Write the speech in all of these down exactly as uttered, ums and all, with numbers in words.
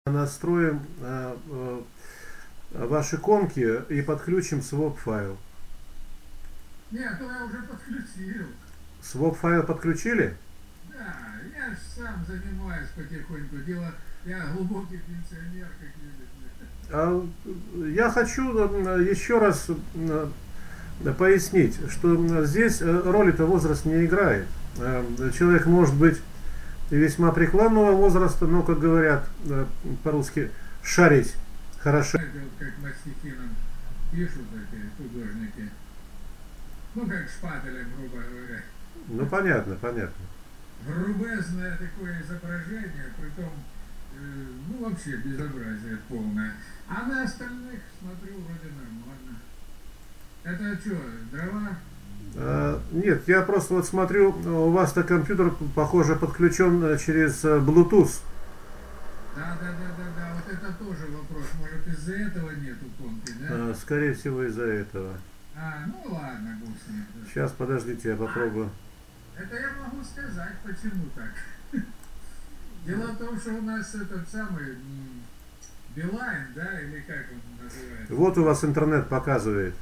Настроим э, э, ваши иконки и подключим своп файл. Нет, то я уже подключил. Своп файл подключили? Да, я ж сам занимаюсь потихоньку. Дело, я глубокий пенсионер, как видите. А, я хочу э, еще раз э, пояснить, что здесь роли-то возраст не играет. Э, Человек может быть и весьма преклонного возраста, но, как говорят э, по-русски, шарить хорошо. Знаете, вот как мастихином пишут эти художники. Ну, как шпателем, грубо говоря. Ну, понятно, понятно. Грубезное такое изображение, притом, э, ну, вообще безобразие полное. А на остальных, смотрю, вроде нормально. Это что, дрова? А, Нет, я просто вот смотрю, у вас-то компьютер, похоже, подключен через Bluetooth. Да, да, да, да, да, вот это тоже вопрос. Может, из-за этого нету тонкой, да? А, Скорее всего, из-за этого. А, ну ладно, бог с ним. Сейчас, подождите, я попробую. Это я могу сказать, почему так. Дело в том, что у нас этот самый м, Билайн, да, или как он называется? Вот у вас интернет показывает.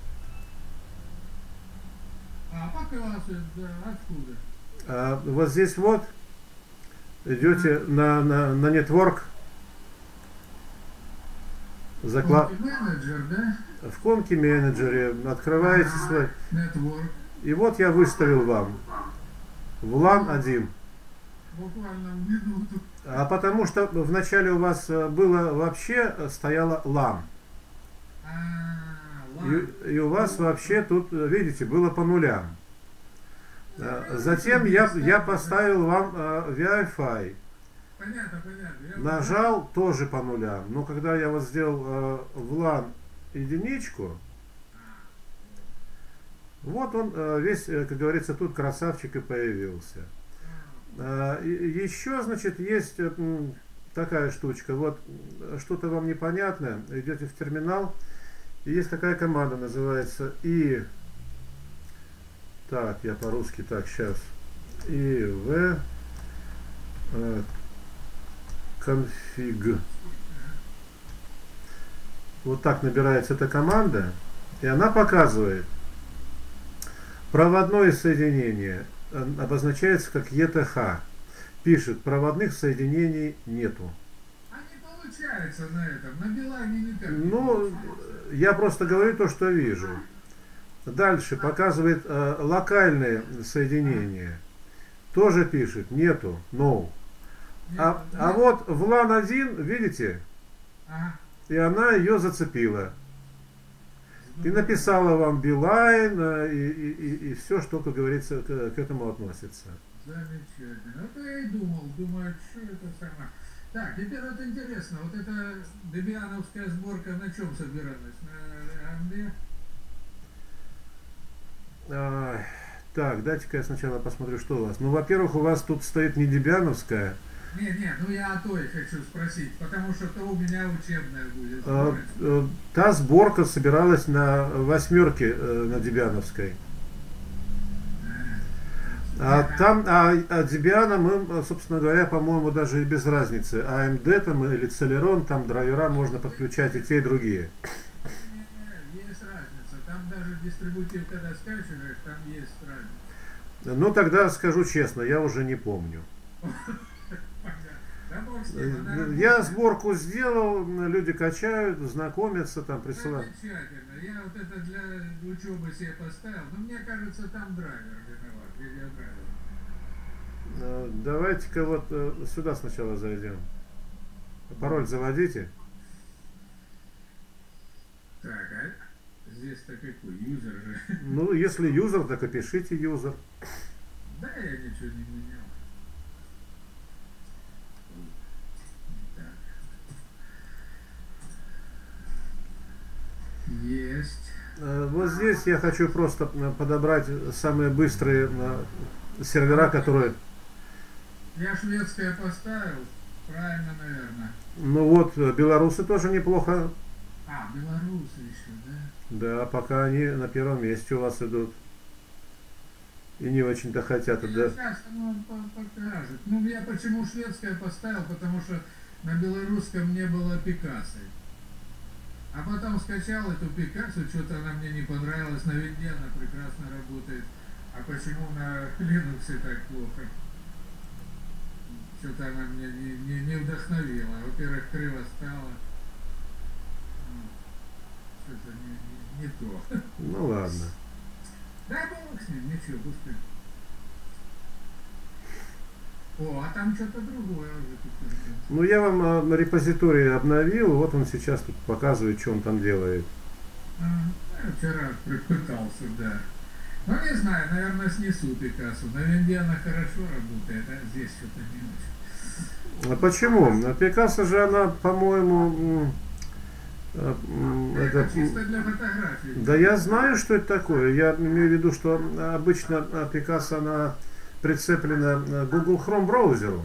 А показывает, да, откуда? А, вот здесь вот идете на, на, на Network, закла... Конки менеджер, да? в конке менеджере, открываете свой. Network. И вот я выставил вам в лан один. Буквально в минуту. А потому что вначале у вас было вообще стояло лан. А, ладно. И, и у вас вообще тут, видите, было по нулям. А, Затем я, я поставил вам а, Wi-Fi. Понятно, понятно. Я Нажал тоже по нулям. Но когда я вот сделал а, в лан единичку, вот он а, весь, как говорится, тут красавчик и появился. А, и еще, значит, есть м, такая штучка. Вот что-то вам непонятное. Идете в терминал. И есть такая команда, называется и... Так, я по-русски, так, сейчас. И в э, конфиг. Вот так набирается эта команда, и она показывает проводное соединение, обозначается как и ти эйч. Пишет, проводных соединений нету. А не получается на этом, на Билайне никак. Ну, я просто говорю то, что вижу. Дальше показывает э, локальные соединения. Тоже пишет, нету, no. А, а вот в лан один, видите, Ага. и она ее зацепила. И написала вам Билайн, э, и, и, и, и все, что, как говорится, к, к этому относится. Замечательно. Вот я и думал, думаю, что это самое. Так, теперь вот интересно, вот эта дебиановская сборка на чем собиралась? На эй эм ди? А, так, дайте-ка я сначала посмотрю, что у вас. Ну, во-первых, у вас тут стоит не Дебиановская. Не, не, ну я о той хочу спросить, потому что то у меня учебная будет. А, э, та сборка собиралась на восьмерке э, на Дебиановской. А там, а, а Debian мы, собственно говоря, по-моему, даже и без разницы. эй эм ди там или Celeron, там драйвера можно подключать и те, и другие. Есть разница. Там даже дистрибутив, когда скачиваешь, там есть разница. Ну, тогда скажу честно, я уже не помню. Да бог с ним, она Я работает. сборку сделал, люди качают, знакомятся, там присылают. Замечательно. Я вот это для учебы себе поставил, но мне кажется, там драйвер виноват, видеодрайвер. Э, Давайте-ка вот э, сюда сначала зайдем. Пароль заводите. Так, а здесь-то какой? Юзер же. Ну, если юзер, так и пишите юзер. Да, я ничего не менял. Так. Есть. Э, Вот здесь я хочу просто э, подобрать самые быстрые э, сервера, которые... Я шведское поставил. Правильно, наверное. Ну вот, э, белорусы тоже неплохо. А, белорусы еще, да? Да, пока они на первом месте у вас идут. И не очень-то хотят. Ну, Да. сейчас оно по- покажет. Ну, я почему шведское поставил, потому что на белорусском не было Пикассо. А потом скачал эту Пикассо, что-то она мне не понравилась, на винде она прекрасно работает. А почему на Linux так плохо? Что-то она меня не, не, не вдохновила. Во-первых, криво стало. Что-то не, не, не то. Ну ладно. Да, бог с ним, ничего, пускай. О, а там что-то другое уже тут. Ну я вам э, репозиторий обновил, вот он сейчас тут показывает, что он там делает. А, я вчера пытался, да. Ну не знаю, наверное, снесу Пикассо. На винде она хорошо работает, а здесь что-то не очень. А почему? Пикассо же она, по-моему, э, э, Это это, чисто для фотографий. да я знаю, что это такое. Я имею в виду, что обычно Пикассо она прицеплена к Google Chrome браузеру.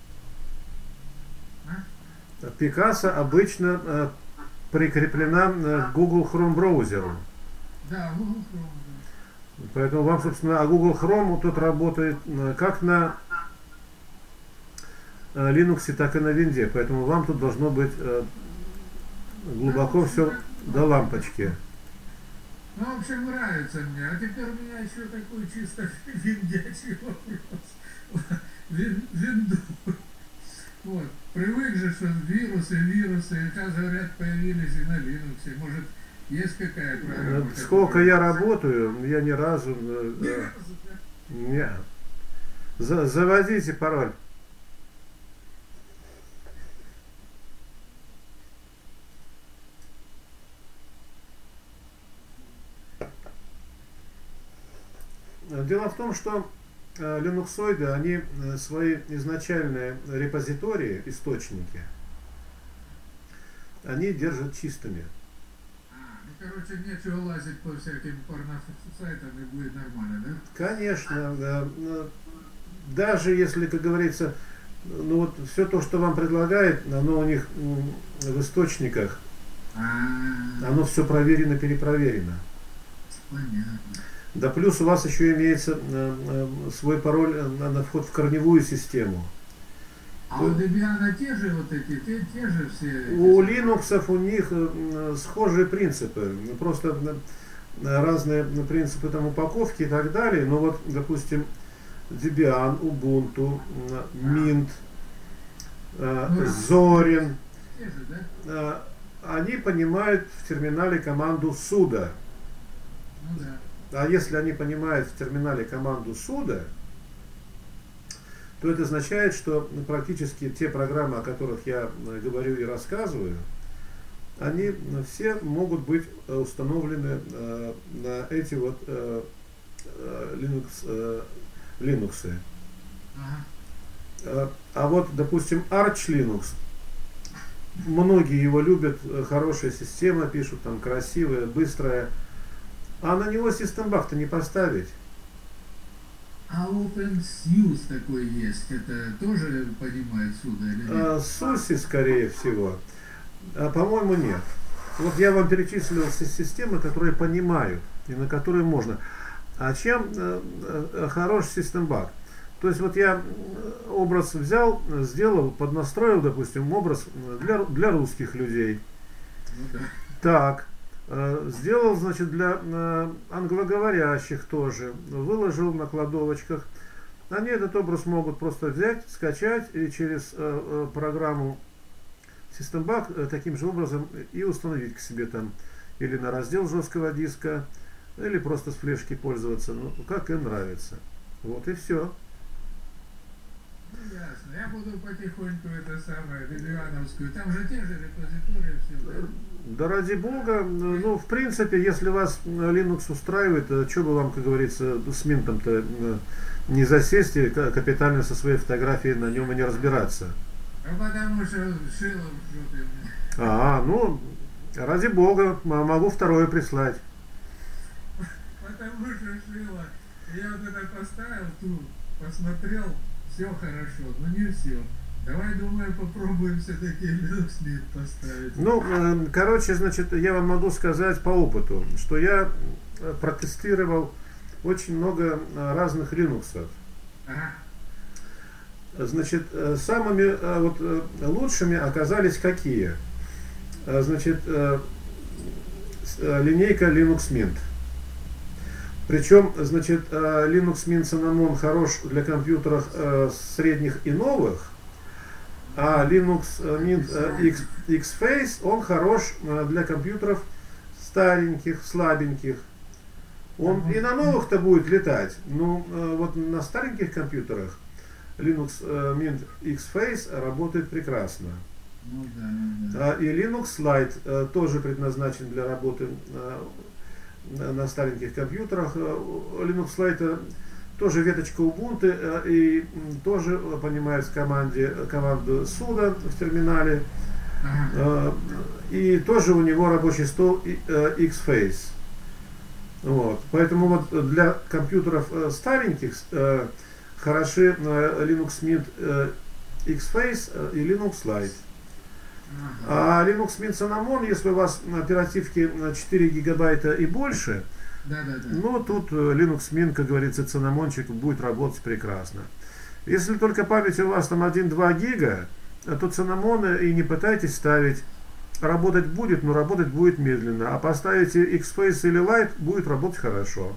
А? Пикассо обычно э, прикреплена к Google Chrome браузеру. Да, Google Chrome. Да. Поэтому вам, собственно, а Google Chrome тут работает э, как на э, Linux, так и на винде. Поэтому вам тут должно быть э, глубоко все до лампочки. Ну, в общем, нравится мне. А теперь у меня еще такой чисто виндячий вопрос. Вин, винду. Вот. Привык же, что вирусы, вирусы. Сейчас, говорят, появились и на Linux. Может, есть какая программа? Сколько я работаю, я ни разу... Э, Ни э, разу, да? не. За, заводите пароль. Дело в том, что э, линуксоиды, они э, свои изначальные репозитории, источники, они держат чистыми. А, ну, короче, нечего лазить по всяким порносайтам и будет нормально, да? Конечно, да, даже если, как говорится, ну вот все то, что вам предлагает, оно у них м, в источниках, А, оно все проверено, перепроверено. понятно. Да плюс у вас еще имеется э, э, свой пароль на, на вход в корневую систему. А у Debian те же вот эти, те, те же все... У Linux у них э, схожие принципы, просто э, разные принципы там упаковки и так далее. Но вот, допустим, Debian, Ubuntu, э, Mint, э, Ну, Zorin, Те же, да? э, они понимают в терминале команду sudo. Ну да. А если они понимают в терминале команду sudo, то это означает, что практически те программы, о которых я говорю и рассказываю, они все могут быть установлены на эти вот Linux, Linux. Ага. А вот, допустим, Arch Linux, многие его любят, хорошая система, пишут там красивая, быстрая, а на него систембак-то не поставить. А OpenSUSE такой есть, это тоже понимает сюда или нет? А, SUSE, скорее всего. А, по-моему, нет. Вот я вам перечислил все системы, которые понимают и на которые можно. А чем э, э, хорош систембак? То есть вот я образ взял, сделал, поднастроил, допустим, образ для, для русских людей. Ну да. Так. Сделал, значит, для э, англоговорящих тоже, выложил на кладовочках. Они этот образ могут просто взять, скачать и через э, э, программу Systembug э, таким же образом и установить к себе там или на раздел жесткого диска, или просто с флешки пользоваться, ну, как им нравится. Вот и все. Ну ясно. Я буду потихоньку это самое, Debianovскую. Там же те же репозитории все, да? Да ради бога, ну в принципе, если вас Linux устраивает, что бы вам, как говорится, с Минтом-то не засесть и капитально со своей фотографией на нем и не разбираться. А потому что шило в жопе. А, ну, ради бога, могу второе прислать. Потому что шило. Я вот это поставил, ту, посмотрел, все хорошо, но не все. Давай, думаю, попробуем все-таки Linux Mint поставить. Ну, э, короче, значит, я вам могу сказать по опыту, что я протестировал очень много разных Linux. Ага. Значит, э, самыми э, вот, э, лучшими оказались какие? Э, Значит, э, с- э, линейка Linux Mint. Причем, значит, э, Linux Mint Cinnamon хорош для компьютеров э, средних и новых, а Linux э, Mint э, X, X-Face, он хорош э, для компьютеров стареньких, слабеньких. Он и на новых-то будет летать, но э, вот на стареньких компьютерах Linux э, Mint X-Face работает прекрасно. Ну да, ну да. А, И Linux Lite э, тоже предназначен для работы э, на на стареньких компьютерах. Э, Linux Lite э, тоже веточка Ubuntu э, и м, тоже э, понимает в команде, команду sudo в терминале. Ага. Э, И тоже у него рабочий стол и- э, X-Face. Вот. Поэтому вот для компьютеров э, стареньких э, хороши э, Linux Mint э, X-Face э, и Linux Lite. Ага. А Linux Mint Cinnamon, если у вас оперативки на четыре гигабайта и больше, Да, да, да. ну тут э, Linux Mint, как говорится, цинамончик будет работать прекрасно. Если только память у вас там один-два гига, э, то цинамоны и не пытайтесь ставить. Работать будет, но работать будет медленно. А поставите X-Face или Lite, будет работать хорошо.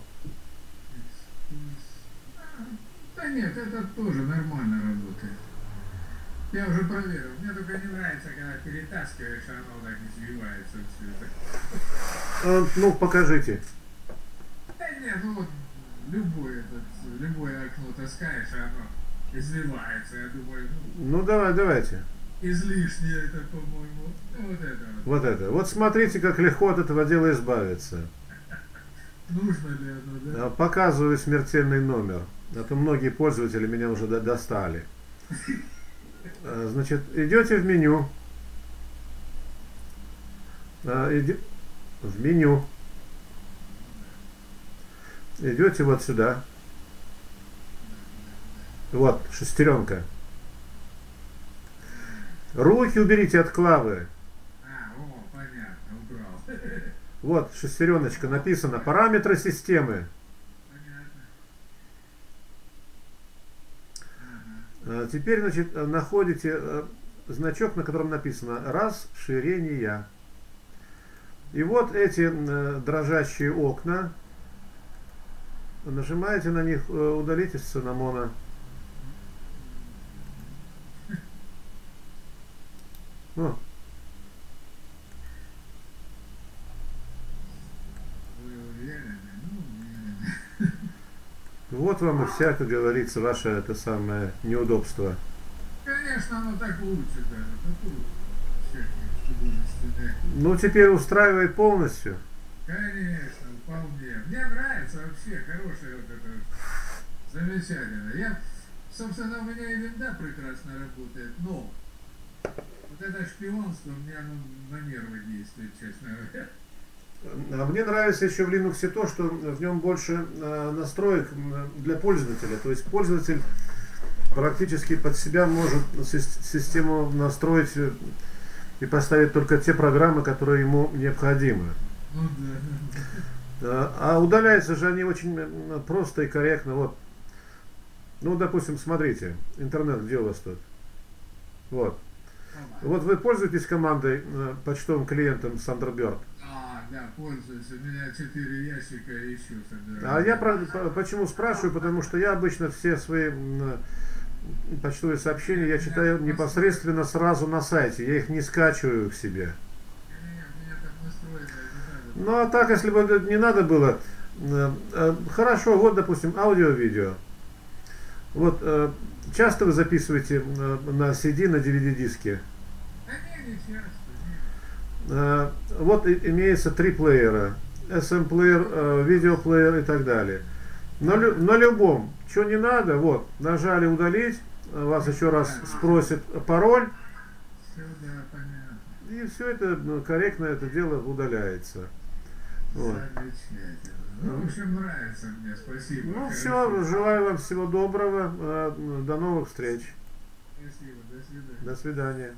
Да нет, это тоже нормально работает. Я уже проверил. Мне только не нравится, когда перетаскиваешь, а оно так извивается все это. Э, Ну, покажите. Да нет, ну вот любой этот, любое окно таскаешь, а оно извивается. Я думаю, ну, Ну, давай, давайте. излишне это, по-моему. Ну, вот это вот. Вот это. Вот смотрите, как легко от этого дела избавиться. Нужно ли оно, да? Э, Показываю смертельный номер. А то многие пользователи меня уже до- достали. Э, Значит, идете в меню. Э, иди- В меню. Идете вот сюда. Вот, шестеренка. Руки уберите от клавы. А, о, понятно, убрал. Вот, шестереночка, написано параметры системы. Понятно. Ага. Э, Теперь, значит, э, находите э, значок, на котором написано расширение. И вот эти э, дрожащие окна. Нажимаете на них, э, удалить из цинамона. О, Вы уверены? Ну, уверены. вот вам и вся, как говорится, ваше это самое неудобство. Конечно, оно так лучше даже. Ну, тут всякие художественные. Ну, теперь устраивает полностью. Конечно, вполне. Мне нравится вообще, хорошее вот это. Замечательно. Я, собственно, у меня и винда прекрасно работает, но вот это шпионство мне оно на нервы действует, честно говоря. А мне нравится еще в Linux то, что в нем больше э, настроек м, для пользователя. То есть пользователь практически под себя может сис- систему настроить э, и поставить только те программы, которые ему необходимы. Ну да. Э, А удаляются же они очень м, просто и корректно. Вот. Ну, допустим, смотрите, интернет где у вас тут? Вот. Вот вы пользуетесь командой э, почтовым клиентом Thunderbird. А, да, пользуюсь. У меня четыре ящика еще собираю. А я про- по- почему спрашиваю? Потому что я обычно все свои м, почтовые сообщения я читаю непосредственно сразу на сайте. Я их не скачиваю к себе. Нет, меня там настроено, не надо. Ну а так, если бы это не надо было, э, э, хорошо, вот, допустим, аудио-видео. Вот э, часто вы записываете э, на си ди, на ди ви ди-диске. Да не, не часто, нет. Э, Вот и- имеется три плеера. эс эм-плеер, э, видеоплеер и так далее. На, лю- на любом, что не надо, вот, нажали удалить, э, вас еще раз спросит пароль, Все, да, понятно. и все это ну, корректно это дело удаляется. Вот. Замечательно. Ну, в общем, нравится мне, спасибо. Ну Хорошо. все, желаю вам всего доброго, э, до новых встреч, Спасибо, до свидания. до свидания.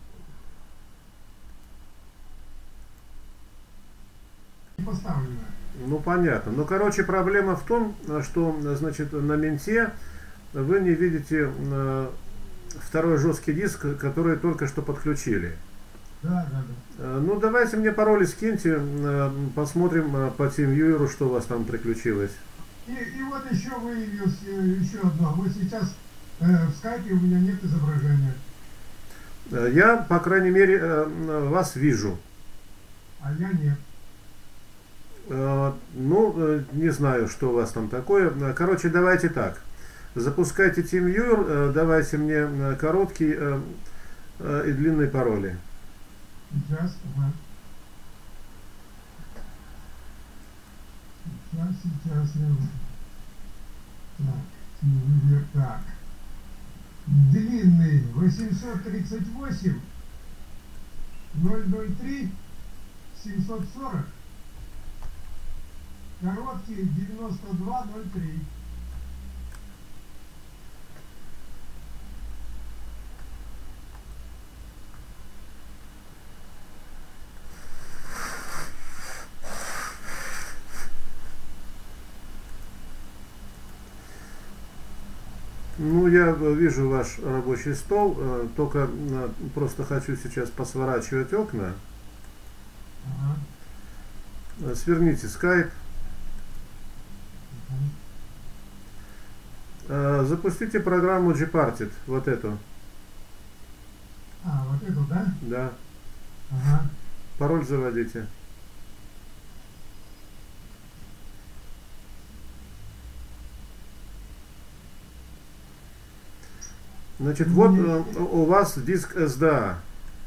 Поставлено. Ну понятно. Ну короче, проблема в том, что значит на менте вы не видите э, второй жесткий диск, который только что подключили. Да, да, да. Э, Ну давайте мне пароли скиньте, э, посмотрим э, по TeamViewer, что у вас там приключилось. И, и вот еще выявилось э, еще одно. Вот сейчас э, в скайпе у меня нет изображения, Э, Я, по крайней мере, э, вас вижу. а я нет. Э, Ну, э, не знаю, что у вас там такое. Э, Короче, давайте так. Запускайте TeamViewer, э, давайте мне э, короткий э, э, и длинные пароли. Сейчас, ага. Сейчас, сейчас я... Так, TeamViewer, так. Длинный восемьсот тридцать восемь, ноль ноль три, семьсот сорок. Короткий девяносто два ноль три. Ну, я э, вижу ваш рабочий стол, э, только э, просто хочу сейчас посворачивать окна. Ага. Э, Сверните скайп. Ага. Э, Запустите программу Gparted, вот эту. А, вот эту, да? Да. Ага. Пароль заводите. Значит, вот э, у вас диск эс ди эй.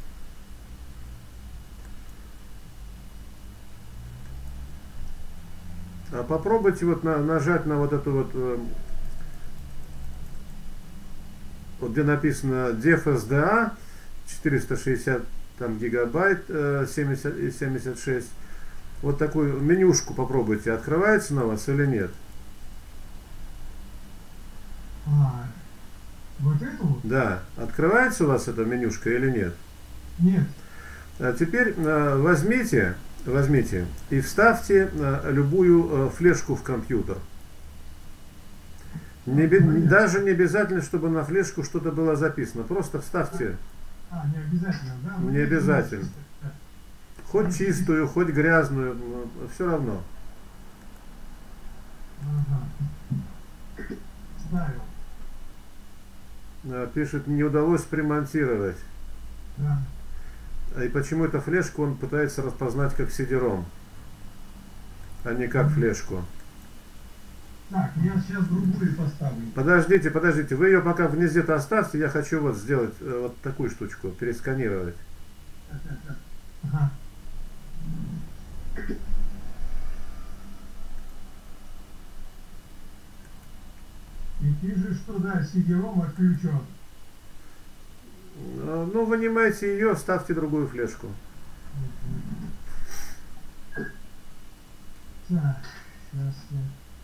А попробуйте вот на- нажать на вот эту вот, э, вот где написано def эс ди эй, четыреста шестьдесят там гигабайт, э, семьдесят и семьдесят шесть. Вот такую менюшку попробуйте, открывается на вас или нет. А, вот эту вот? Да, открывается у вас эта менюшка или нет? Нет. А теперь э, возьмите, возьмите и вставьте э, любую э, флешку в компьютер. Не бе- Понятно. даже не обязательно, чтобы на флешку что-то было записано. Просто вставьте, А, не обязательно, да? Вот Не это обязательно. чисто, да. хоть чистую, хоть грязную, все равно. Ага. Ставил. Э, Пишет, не удалось примонтировать. Да. И почему эту флешку он пытается распознать как сидером, а не как флешку. Так, я сейчас другую поставлю. Подождите, подождите, вы ее пока внизу-то оставьте, я хочу вот сделать э, вот такую штучку, пересканировать. Ага. И пишет, что да, сидером отключен. Э, Ну, вынимайте ее, ставьте другую флешку. Так, сейчас я...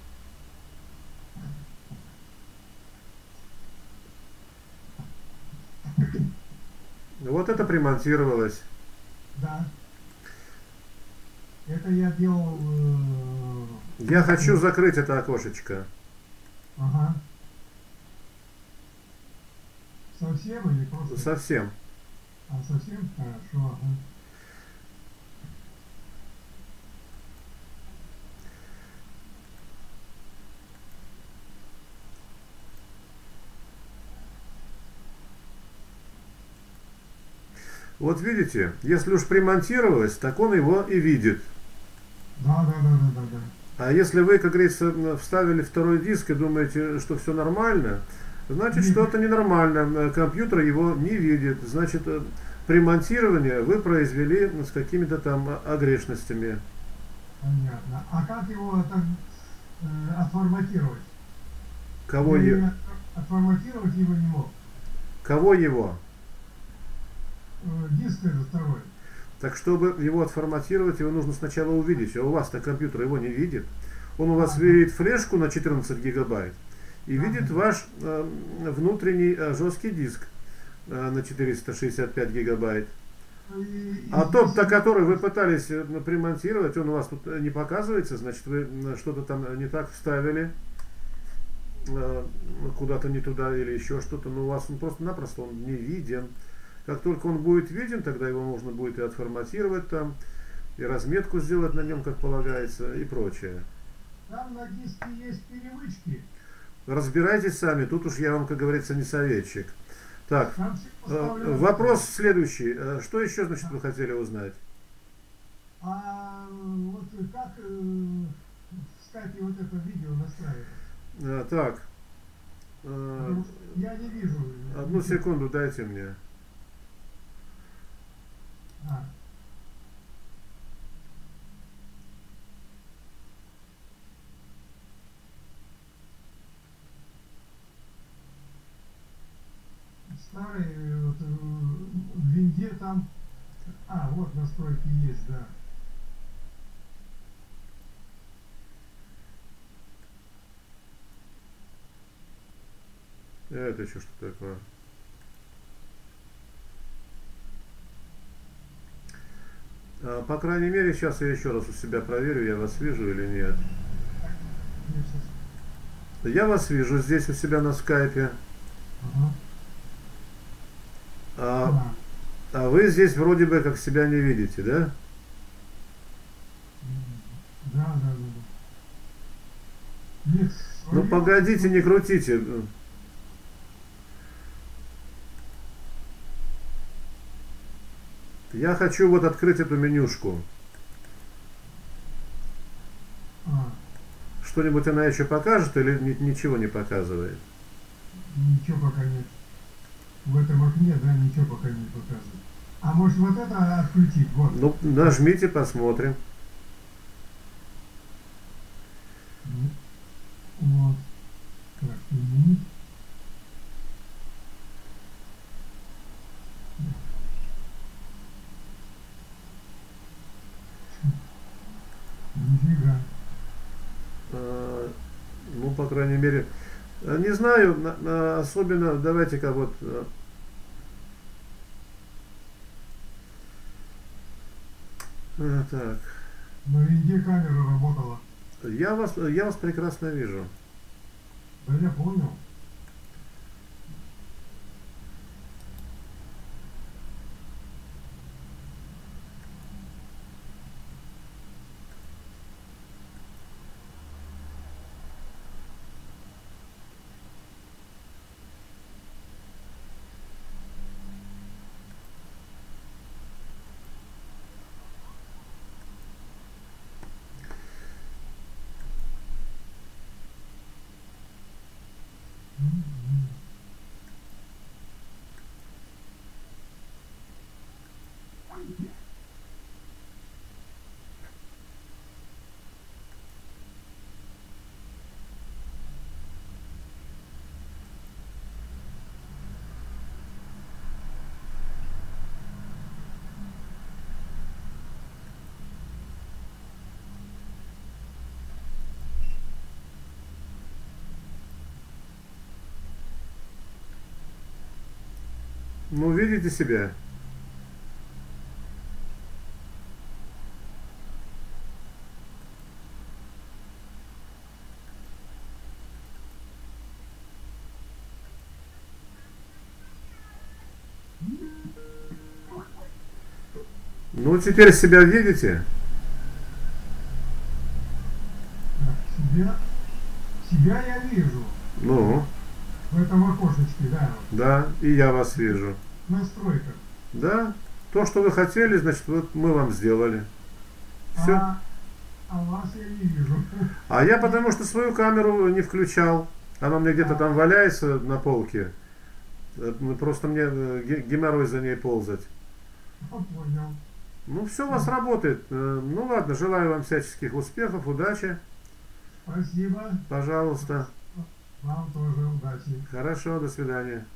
Вот это примонтировалось. Да. Это я делал... э, Я хочу закрыть это окошечко. Ага. Совсем или просто? Совсем. А, совсем? Хорошо, ага. Вот видите, если уж примонтировалось, так он его и видит. Да, да, да, да, да, да. А если вы, как говорится, вставили второй диск и думаете, что все нормально, значит, что-то ненормально. Компьютер его не видит. Значит, э, при монтировании вы произвели с какими-то там огрешностями. Понятно. А как его так э, отформатировать? Кого, Я е- не от- отформатировать его не мог. Кого его? Э, диск этот второй. Так, чтобы его отформатировать, его нужно сначала увидеть. А у вас-то компьютер его не видит. Он у вас Ага. видит флешку на четырнадцать гигабайт и Ага. видит ваш э, внутренний э, жесткий диск э, на четыреста шестьдесят пять гигабайт. И, и А здесь тот, на который вы пытались э, примонтировать, он у вас тут э, не показывается, значит, вы м, что-то там не так вставили, э, куда-то не туда или еще что-то, но у вас он просто-напросто он не виден. Как только он будет виден, тогда его можно будет и отформатировать там, и разметку сделать на нем, как полагается, и прочее. там на диске есть перемычки. Разбирайтесь сами, тут уж я вам, как говорится, не советчик. Так, Там все э, поставлено. вопрос следующий. Э, Что еще, значит, вы хотели узнать? А вот как э, в скайпе вот это видео настраивать? Э, Так, э, Потому что я не вижу. одну секунду дайте мне. А, старый э, вот, э, в винде там. А, вот настройки есть, да. Это еще что такое? А, По крайней мере, сейчас я еще раз у себя проверю, я вас вижу или нет. Я щас- Я вас вижу здесь у себя на скайпе. Ага. А, А, а вы здесь вроде бы как себя не видите, да? м, да, да, да, да. Нет, Ну своё- погодите, не крутите. Я хочу вот открыть эту менюшку. А, Что-нибудь она еще покажет или ни- ничего не показывает? ничего пока нет. В этом окне, да, ничего пока не показывает. А может вот это отключить? Вот. Ну, нажмите, посмотрим. М, Вот. Так, применить. Нифига. А, Ну, по крайней мере, а, не знаю, на- на- особенно, давайте-ка вот, а, а, так, На винде камера работала. я вас, я вас прекрасно вижу. Да я понял. М, Ну, видите себя? Ну, теперь себя видите? Так, себя, себя я вижу. Ну, В этом окошечке, да, вот, да, и я вас вижу. в настройках. Да, то, что вы хотели, значит, вот мы вам сделали. Все. А, а вас я не вижу. А я потому что свою камеру не включал. Она у меня где-то там валяется на полке. Э, ну, Просто мне э, ге- геморрой за ней ползать. Понял. Ну, все у вас работает. Э, Ну ладно, желаю вам всяческих успехов, удачи. Спасибо. Пожалуйста. Вам тоже удачи. Хорошо, до свидания.